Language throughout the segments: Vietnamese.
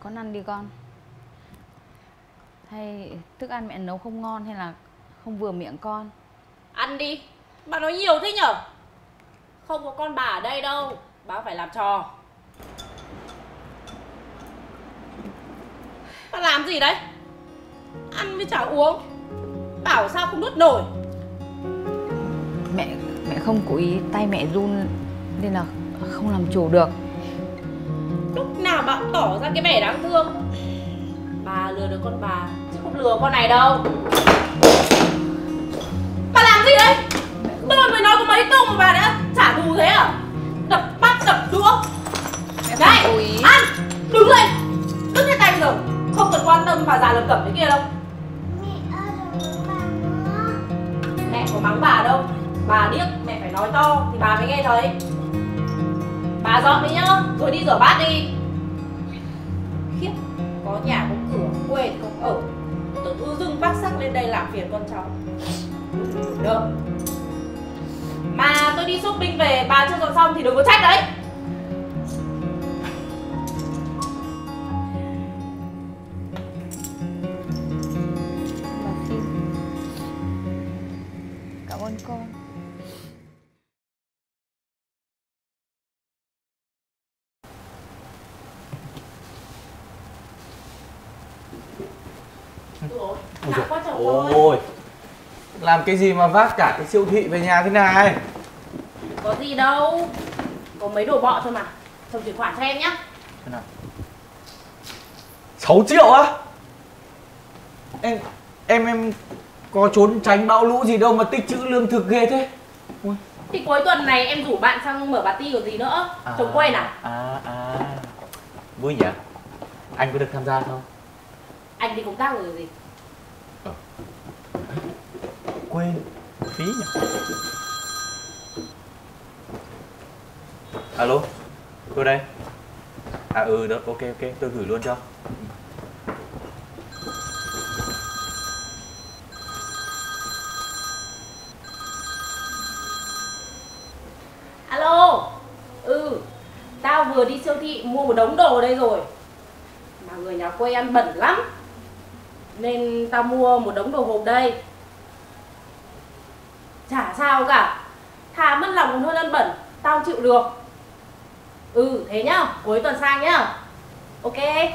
con ăn đi con. Hay thức ăn mẹ nấu không ngon hay là không vừa miệng con? Ăn đi. Bà nói nhiều thế nhở? Không có con bà ở đây đâu, bà phải làm trò. Bà làm gì đấy? Ăn với chả uống. Bảo sao không nuốt nổi. Mẹ không cố ý, tay mẹ run nên là không làm chủ được. Lúc nào bà cũng tỏ ra cái vẻ đáng thương. Bà lừa được con bà chứ không lừa con này đâu. Bà làm gì đấy? Tôi mới nói có mấy câu mà bà đã trả thù thế à? Đập bát đập đũa. Này, ăn, đứng lên. Đứng lên tay bây giờ. Không cần quan tâm bà già lầm cẩm thế kia đâu. Mẹ có mắng bà đâu. Bà điếc, mẹ phải nói to thì bà mới nghe thấy. Bà dọn đi nhá, rồi đi rửa bát đi. Khiếp, có nhà có cửa, quê thì không ở, tự dưng bác sắc lên đây làm phiền con cháu. Được. Mà tôi đi shopping về, bà chưa dọn xong thì đừng có trách đấy. Bà xin. Cảm ơn con. Ôi, làm cái gì mà vác cả cái siêu thị về nhà thế này? Có gì đâu, có mấy đồ bọ thôi mà. Chồng chuyển khoản cho em nhá. Thế nào? 6 triệu á? Em có trốn tránh bão lũ gì đâu mà tích trữ lương thực ghê thế. Ui. Thì cuối tuần này em rủ bạn sang mở party còn gì nữa. Chồng quên à? Vui nhỉ? Anh có được tham gia không? Anh đi công tác rồi gì? Quên, phí nhỉ? Alo, tôi đây. Được, ok, tôi gửi luôn cho. Alo. Tao vừa đi siêu thị mua một đống đồ ở đây rồi. Mà người nhà quê ăn bẩn lắm, nên tao mua một đống đồ hộp đây. Chả sao cả, thà mất lòng còn hơn ăn bẩn, tao chịu được. Thế nhá, cuối tuần sang nhá. Ok.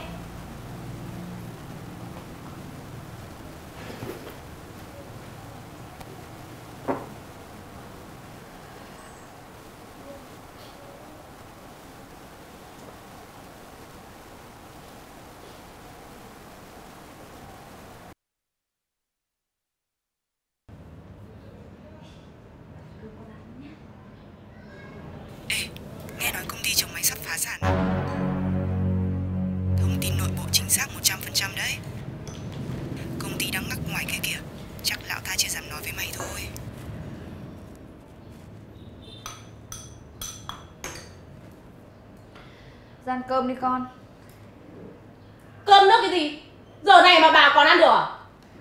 Nghe nói công ty chồng mày sắp phá sản. Thông tin nội bộ chính xác 100% đấy. Công ty đang ngắc ngoài kia kìa. Chắc lão ta chỉ dám nói với mày thôi. Ra ăn cơm đi con. Cơm nước cái gì? Giờ này mà bà còn ăn được à?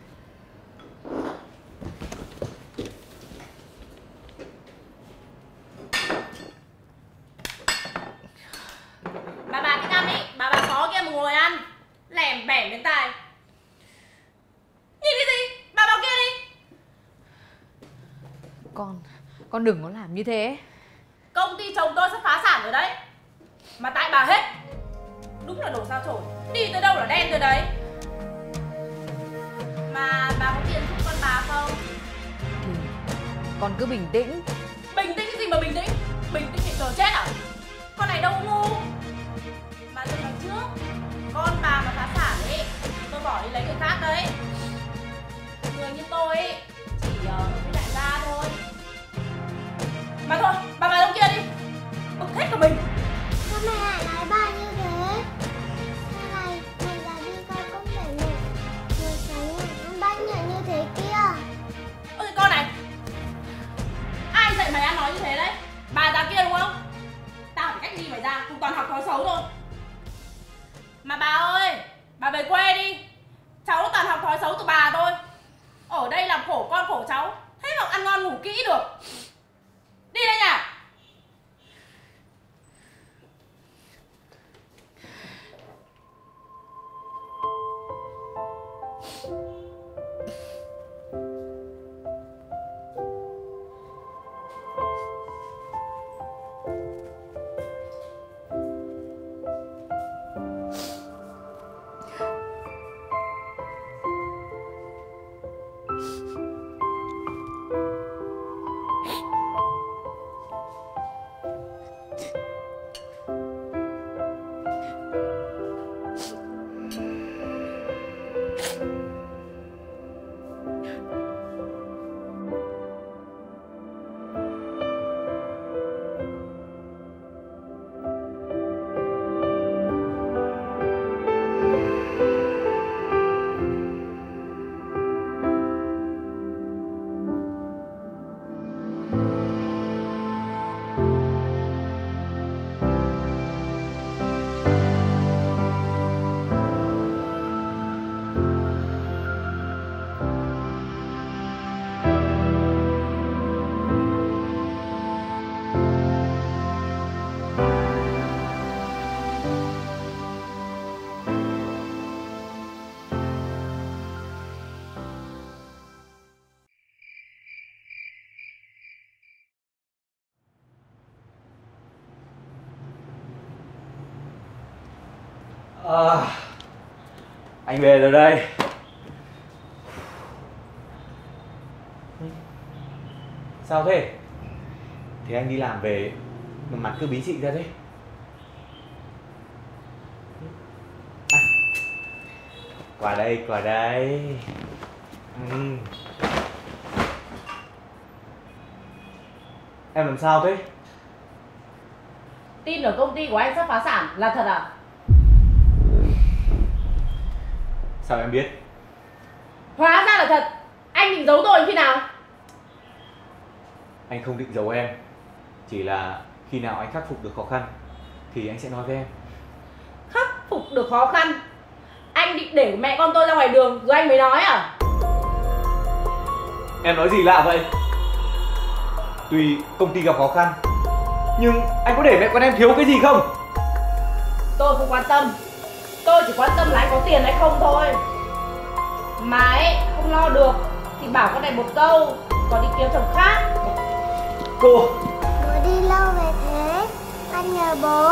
Bà thích ăn đi, bà có kia mà ngồi ăn lẻm bẻm đến tai. Nhìn cái gì? Bà vào kia đi. Con đừng có làm như thế. Công ty chồng tôi sắp phá sản rồi đấy, mà tại bà hết. Đúng là đồ sao chổi, đi tới đâu là đen tới đấy. Mà bà có tiền giúp con bà không? Con cứ bình tĩnh. Bình tĩnh cái gì mà bình tĩnh? Bình tĩnh thì chờ chết à? Con này đâu ngu. Mà từ lần trước con bà mà phá sản ấy thì tôi bỏ đi lấy người khác đấy. Người như tôi ấy chỉ với đại gia thôi. Mà thôi, bà vào trong kia đi. Bực hết cả mình. Sao mày lại nói bà như thế? Sao này, mày là đi coi cũng phải một sáng ăn bát nhựa như thế kia. Ôi con này, ai dạy mày ăn nói như thế đấy? Bà già kia đúng không? Tao phải cách ly mày ra, không toàn học Anh về rồi đây. Sao thế? Thế anh đi làm về mà mặt cứ bí xị ra thế. Quà đây, quà đây. Em làm sao thế? Tin ở công ty của anh sắp phá sản là thật à? Sao em biết? Hóa ra là thật. Anh định giấu tôi khi nào? Anh không định giấu em. Chỉ là khi nào anh khắc phục được khó khăn thì anh sẽ nói với em. Khắc phục được khó khăn? Anh định để mẹ con tôi ra ngoài đường rồi anh mới nói à? Em nói gì lạ vậy? Tuy công ty gặp khó khăn nhưng anh có để mẹ con em thiếu cái gì không? Tôi không quan tâm. Tôi chỉ quan tâm là anh có tiền hay không thôi. Mà ấy, không lo được thì bảo con này một câu, còn đi kiếm chồng khác. Cô! Bố đi lâu về thế? Con nhớ bố.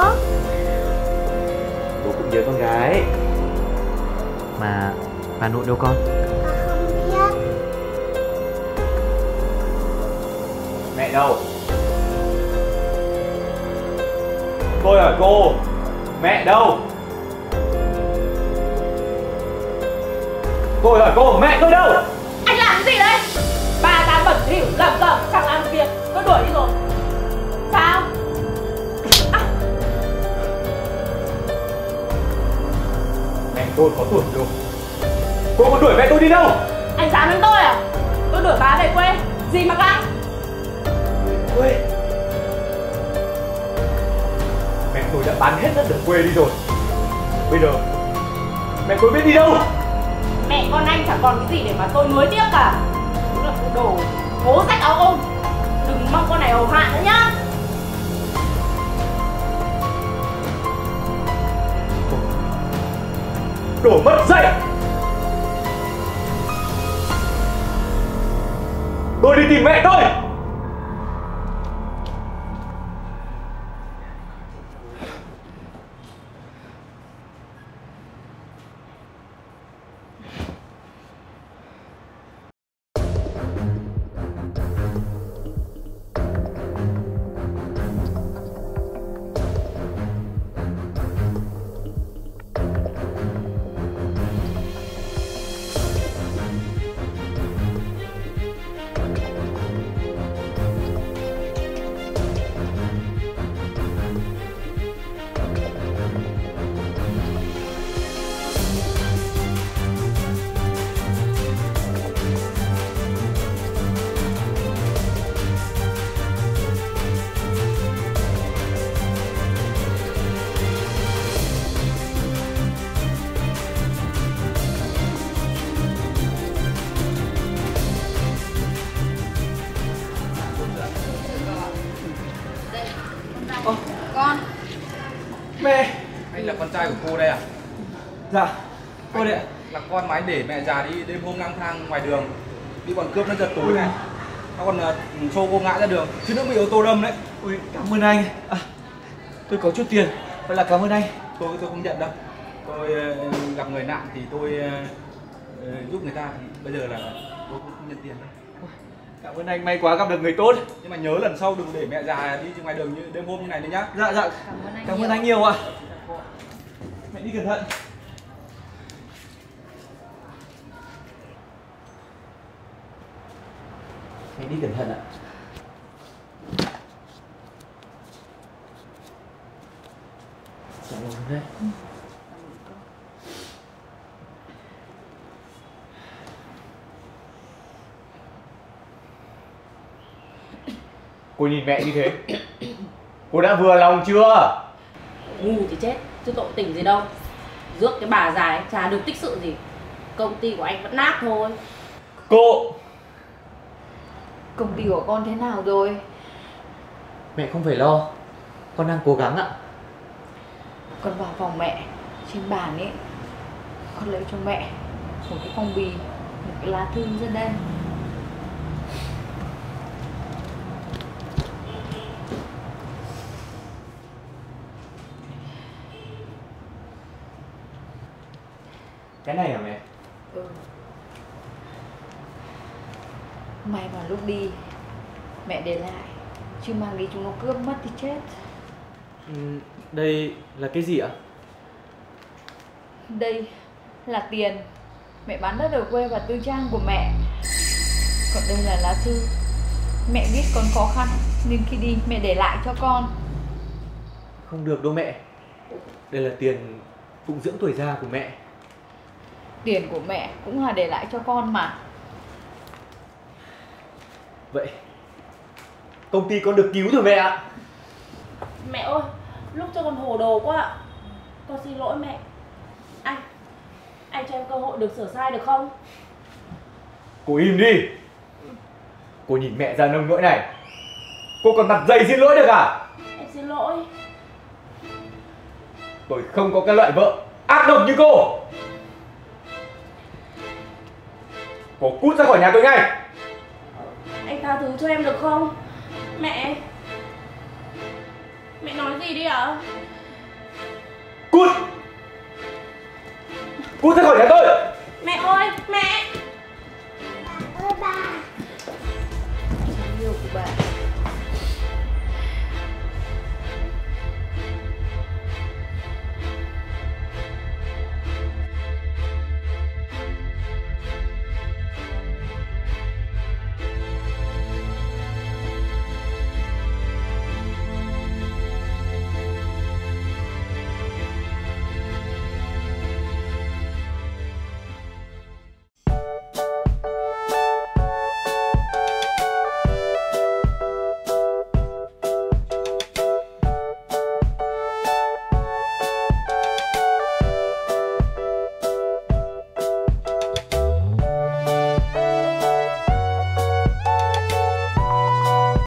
Bố cũng nhớ con gái. Mà bà nội đâu con? Con không biết. Mẹ đâu? Tôi hỏi cô, mẹ đâu? Tôi hỏi cô, mẹ tôi đâu? Anh làm cái gì đấy? Bà ta bẩn thỉu lẩm cẩm chẳng làm việc, tôi đuổi đi rồi. Sao? Mẹ tôi có tuổi rồi. Cô có đuổi mẹ tôi đi đâu? Anh dám đánh tôi à? Tôi đuổi bà về quê, gì mà căng? Quê? Mẹ tôi đã bán hết đất ở quê đi rồi. Bây giờ mẹ tôi biết đi đâu? Mẹ con anh chẳng còn cái gì để mà tôi nuối tiếc cả. Đúng là cái đồ cố rách áo ôm. Đừng mong con này hầu hạ nữa nhá. Đổ mất dậy! Tôi đi tìm mẹ tôi! Con. Mẹ! Anh là con trai của cô đây à? Dạ, cô đây ạ. là con mà anh để mẹ già đi đêm hôm lang thang ngoài đường, đi còn cướp nó giật túi này, nó còn xô cô ngã ra đường, chứ nữa bị ô tô đâm đấy. Ui, cảm ơn anh. Tôi có chút tiền, vậy là cảm ơn anh. Tôi không nhận đâu. Tôi gặp người nạn thì tôi giúp người ta, thì bây giờ là tôi không nhận tiền đâu. Cảm ơn anh, may quá gặp được người tốt. Nhưng mà nhớ lần sau đừng để mẹ già đi ngoài đường như đêm hôm như này nữa nhá. Dạ dạ. Cảm ơn anh nhiều ạ. Mẹ đi cẩn thận. Mẹ đi cẩn thận ạ. Dạ vâng đấy. Cô nhìn mẹ như thế, cô đã vừa lòng chưa? Ngu thì chết, chứ tội tình gì đâu. Rước cái bà già ấy chả được tích sự gì. Công ty của anh vẫn nát thôi. Cô! Công ty của con thế nào rồi? Mẹ không phải lo, con đang cố gắng ạ. Con vào phòng mẹ, trên bàn ấy, con lấy cho mẹ một cái phong bì, một cái lá thư ra đây. Cái này hả mẹ? Ừ. May mà lúc đi mẹ để lại, chứ mang đi chúng nó cướp mất thì chết. Đây là cái gì ạ? Đây là tiền mẹ bán đất ở quê và tư trang của mẹ. Còn đây là lá thư. Mẹ biết con khó khăn nên khi đi mẹ để lại cho con. Không được đâu mẹ. Đây là tiền phụng dưỡng tuổi già của mẹ. Tiền của mẹ cũng là để lại cho con mà. Vậy công ty con được cứu rồi mẹ ạ. Mẹ ơi, lúc cho con hồ đồ quá ạ. Con xin lỗi mẹ. Anh cho em cơ hội được sửa sai được không? Cô im đi. Cô nhìn mẹ già nông nỗi này, cô còn mặt dày xin lỗi được à? Em xin lỗi. Tôi không có cái loại vợ ác độc như cô. Cô cút ra khỏi nhà tôi ngay. Anh tha thứ cho em được không? Mẹ nói gì đi ạ? Cút. Cút ra khỏi nhà tôi.